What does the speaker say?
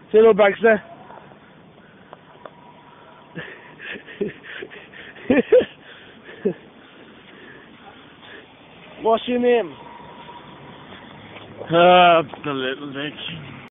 Say hello, Baxter. What's your name? The little bitch.